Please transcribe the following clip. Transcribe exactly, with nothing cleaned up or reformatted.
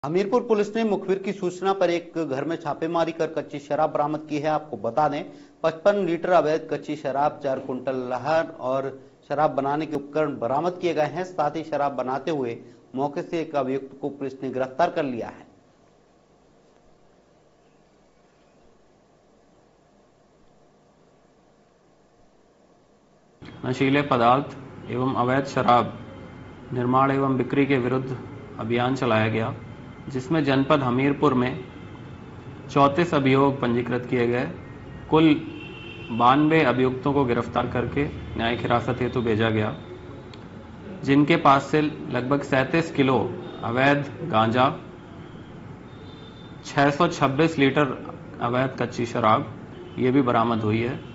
Hamirpur police ने मुखबिर की सूचना पर एक घर में छापेमारी कर कच्ची शराब बरामद की है। आपको बता दें, पचपन लीटर अवैध कच्ची शराब, चार कुंटल लहर और शराब बनाने के उपकरण बरामद किए गए हैं। साथ ही शराब बनाते हुए मौके से एक अभियुक्त को पुलिस ने गिरफ्तार कर लिया है। नशीले पदार्थ एवं अवैध शराब निर्माण एवं बिक्री के विरुद्ध अभियान चलाया गया, जिसमें जनपद हमीरपुर में चौंतीस अभियोग पंजीकृत किए गए। कुल बानवे अभियुक्तों को गिरफ्तार करके न्यायिक हिरासत हेतु भेजा गया, जिनके पास से लगभग सैंतीस किलो अवैध गांजा, छह सौ छब्बीस लीटर अवैध कच्ची शराब ये भी बरामद हुई है।